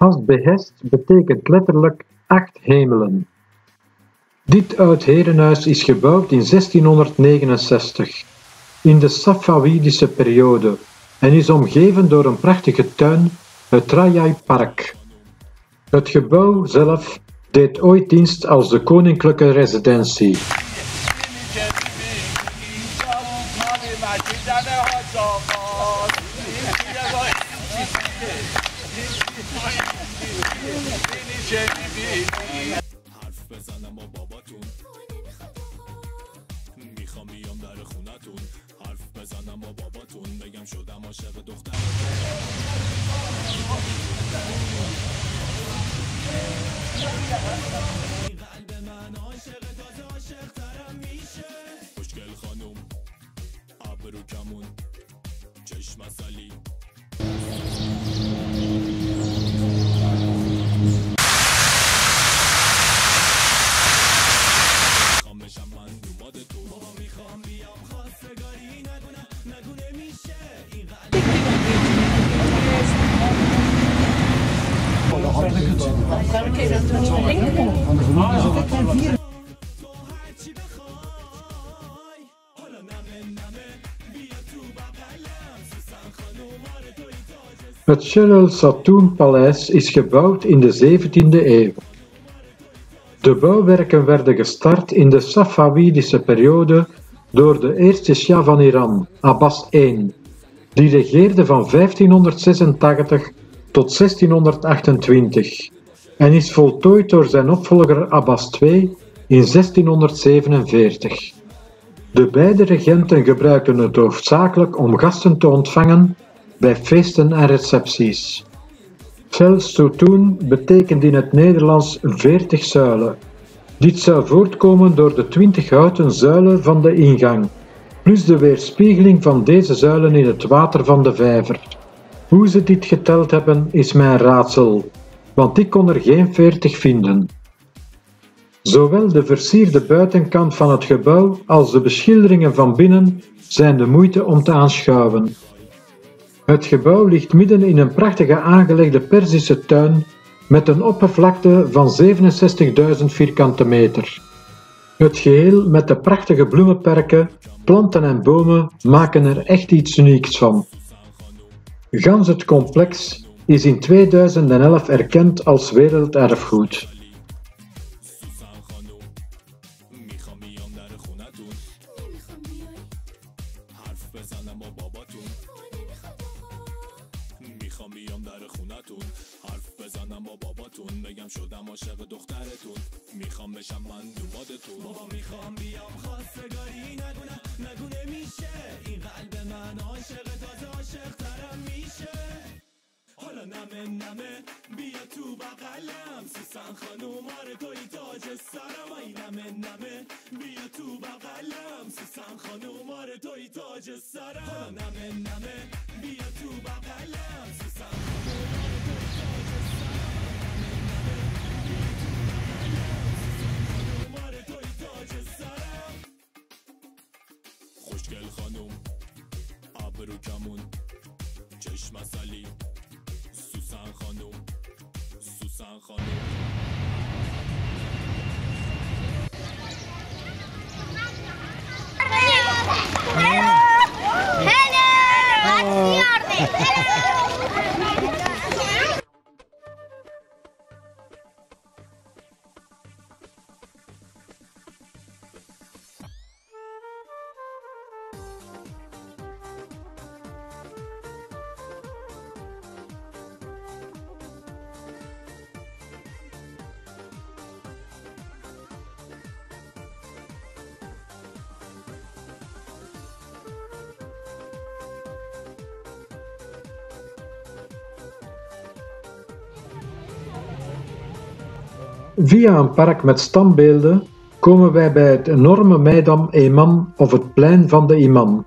Hasbehest betekent letterlijk 8 hemelen. Dit oud herenhuis is gebouwd in 1669, in de Safavidische periode, en is omgeven door een prachtige tuin, het Rajai Park. Het gebouw zelf deed ooit dienst als de koninklijke residentie. Het Chelal Satoun Paleis is gebouwd in de 17e eeuw. De bouwwerken werden gestart in de Safavidische periode door de eerste Shah van Iran, Abbas I, die regeerde van 1586 tot 1628 en is voltooid door zijn opvolger Abbas II in 1647. De beide regenten gebruikten het hoofdzakelijk om gasten te ontvangen bij feesten en recepties. Chelal Satoun betekent in het Nederlands 40 zuilen. Dit zou voortkomen door de 20 houten zuilen van de ingang, plus de weerspiegeling van deze zuilen in het water van de vijver. Hoe ze dit geteld hebben is mij een raadsel, want ik kon er geen 40 vinden. Zowel de versierde buitenkant van het gebouw als de beschilderingen van binnen zijn de moeite om te aanschouwen. Het gebouw ligt midden in een prachtige aangelegde Perzische tuin met een oppervlakte van 67.000 vierkante meter. Het geheel met de prachtige bloemenperken, planten en bomen maken er echt iets unieks van. Gans het complex is in 2011 erkend als werelderfgoed. شدم عاشق دخترتون میخوام بشم من دومادتون بابا میخوام بیام خواستگاری نگونه میشه این قلب من عاشق تازه عاشق ترم میشه حالا نمه بیا تو بغلم سوسن خانوم آره توی تاج سرم ای نمه بیا تو بغلم سوسن خانوم آره توی تاج سرم حالا نمه بیا تو بغلم سوسن خانوم آره توی تاج سرم خوشگل خانوم ابرو کمون چشم عسلی سوسن خانوم Via een park met standbeelden komen wij bij het enorme Meydan Imam of het plein van de imam.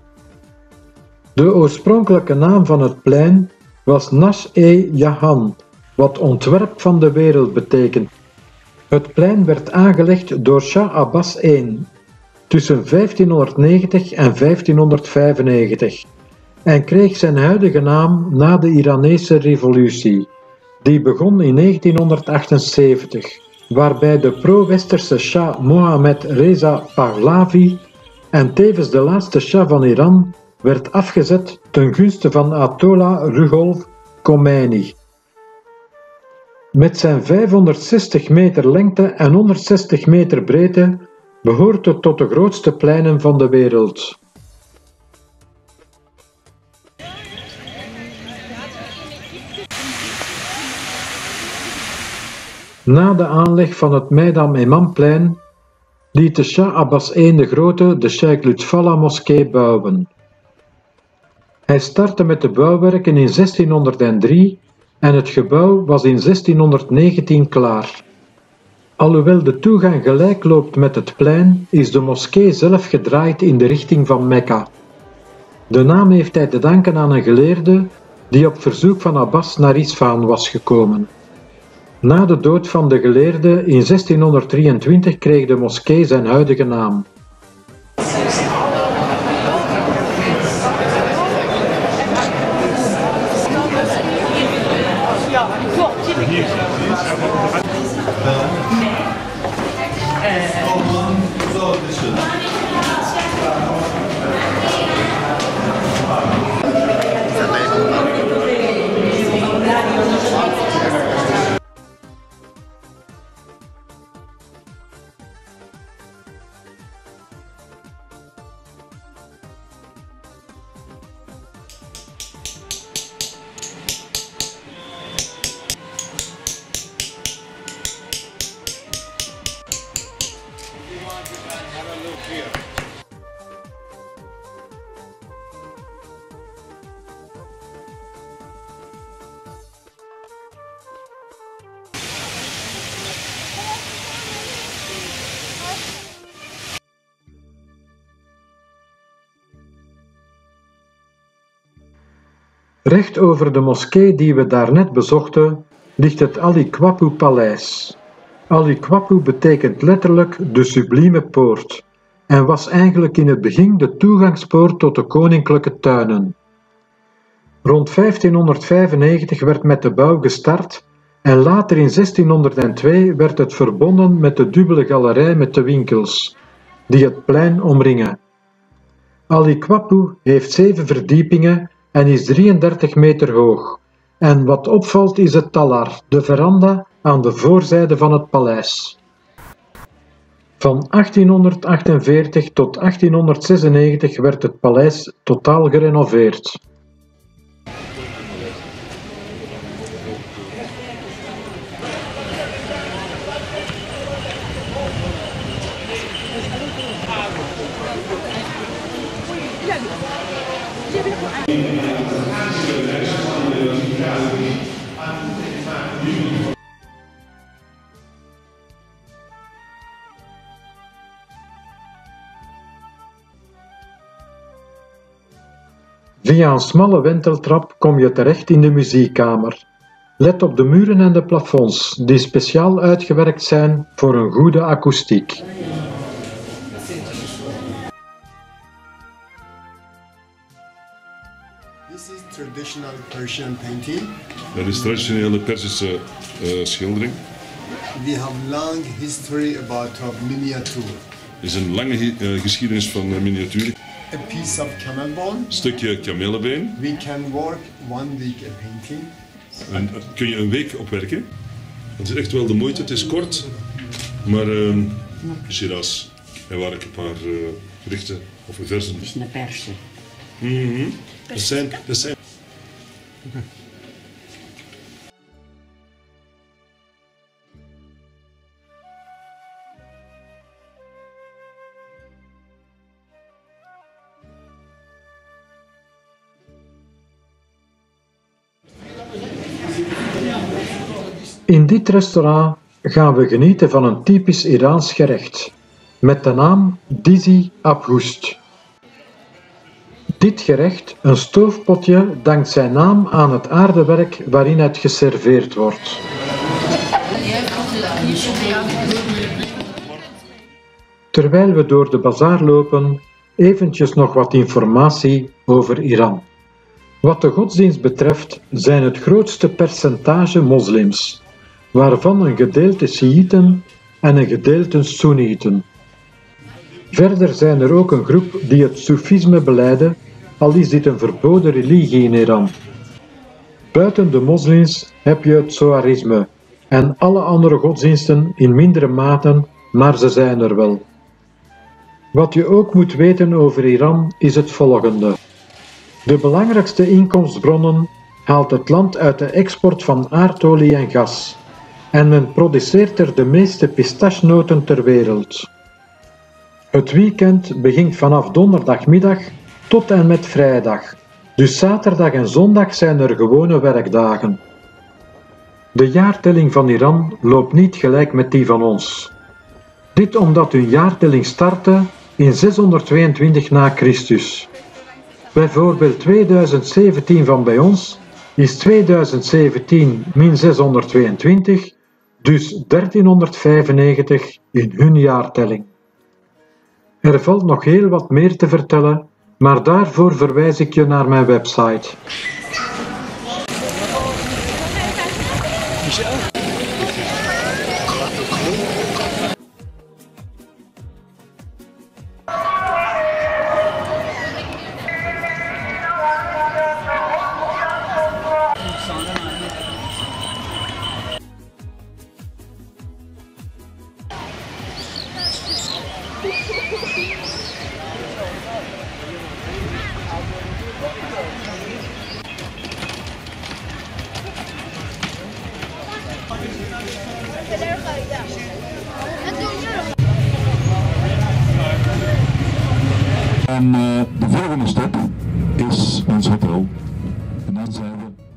De oorspronkelijke naam van het plein was Nash-e-Jahan, wat ontwerp van de wereld betekent. Het plein werd aangelegd door Shah Abbas I tussen 1590 en 1595 en kreeg zijn huidige naam na de Iranese revolutie. Die begon in 1978, waarbij de pro-westerse Shah Mohammad Reza Pahlavi en tevens de laatste Shah van Iran werd afgezet ten gunste van Ayatollah Ruhollah Khomeini. Met zijn 560 meter lengte en 160 meter breedte behoort het tot de grootste pleinen van de wereld. Na de aanleg van het Maidan Imamplein liet de Shah Abbas I de Grote de Sheikh Lutfallah moskee bouwen. Hij startte met de bouwwerken in 1603 en het gebouw was in 1619 klaar. Alhoewel de toegang gelijk loopt met het plein, is de moskee zelf gedraaid in de richting van Mekka. De naam heeft hij te danken aan een geleerde die op verzoek van Abbas naar Isfahan was gekomen. Na de dood van de geleerde in 1623 kreeg de moskee zijn huidige naam. Recht over de moskee die we daarnet bezochten, ligt het Ali Quapu Paleis. Ali Quapu betekent letterlijk de sublieme poort en was eigenlijk in het begin de toegangspoort tot de koninklijke tuinen. Rond 1595 werd met de bouw gestart en later in 1602 werd het verbonden met de dubbele galerij met de winkels, die het plein omringen. Ali Quapu heeft 7 verdiepingen en is 33 meter hoog. En wat opvalt is het talar, de veranda aan de voorzijde van het paleis. Van 1848 tot 1896 werd het paleis totaal gerenoveerd. Via een smalle wenteltrap kom je terecht in de muziekkamer. Let op de muren en de plafonds, die speciaal uitgewerkt zijn voor een goede akoestiek. This is traditional Persian painting. Dat is traditionele Perzische schildering. We have long history about miniature. Er is een lange geschiedenis van miniatuur. A piece of camel bone. Een stukje kamelenbeen. We can work 1 week a painting. En kun je een week opwerken. Het is echt wel de moeite. Het is kort, maar Shiraz. En waar ik een paar gerichten of versen. Dat is een persen. Dat zijn. In dit restaurant gaan we genieten van een typisch Iraans gerecht, met de naam Dizi Abgoust. Dit gerecht, een stoofpotje, dankt zijn naam aan het aardewerk waarin het geserveerd wordt. Terwijl we door de bazaar lopen, eventjes nog wat informatie over Iran. Wat de godsdienst betreft zijn het grootste percentage moslims, waarvan een gedeelte Sjiïten en een gedeelte Soenieten. Verder zijn er ook een groep die het Soefisme belijden, al is dit een verboden religie in Iran. Buiten de moslims heb je het Zoharisme en alle andere godsdiensten in mindere mate, maar ze zijn er wel. Wat je ook moet weten over Iran is het volgende. De belangrijkste inkomstbronnen haalt het land uit de export van aardolie en gas. En men produceert er de meeste pistachenoten ter wereld. Het weekend begint vanaf donderdagmiddag tot en met vrijdag. Dus zaterdag en zondag zijn er gewone werkdagen. De jaartelling van Iran loopt niet gelijk met die van ons. Dit omdat hun jaartelling startte in 622 na Christus. Bijvoorbeeld 2017 van bij ons is 2017 min 622, dus 1395 in hun jaartelling. Er valt nog heel wat meer te vertellen, maar daarvoor verwijs ik je naar mijn website. En de volgende stap is ons hotel. En dan zijn we